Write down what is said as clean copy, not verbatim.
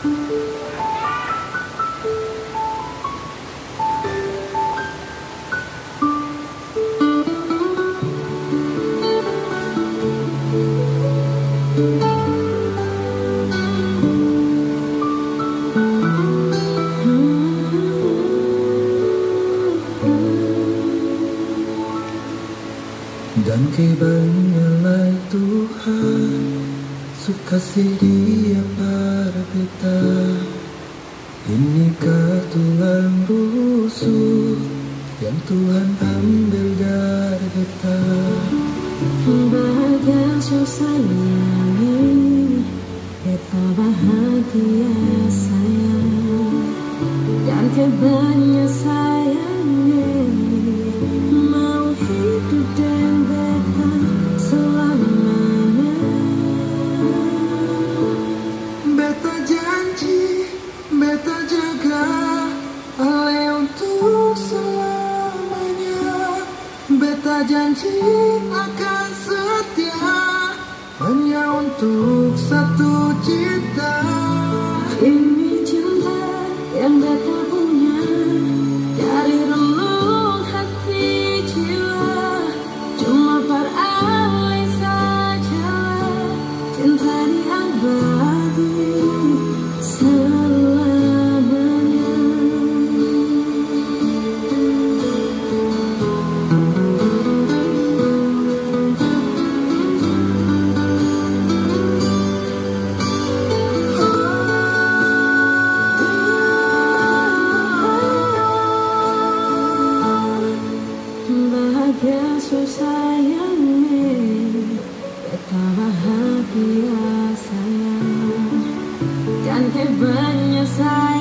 Dan kebanyalah Tuhan kasih Dia pada kita. Inikah tulang rusuk yang Tuhan ambil dari kita? Bahagia sayang ini, kita bahagia sayang. Dan kebanyakan sayang ini mau hidup dan beta selamanya. Beta janji, beta jaga Ale untuk selamanya. Beta janji akan setia hanya untuk satu cinta. Ini cinta yang beta punya dari relung hati jiwa. Cuma peralih saja cinta di abadi selamanya. Bahagia sayangnya, kita bahagia sayang. Dan kebanyakan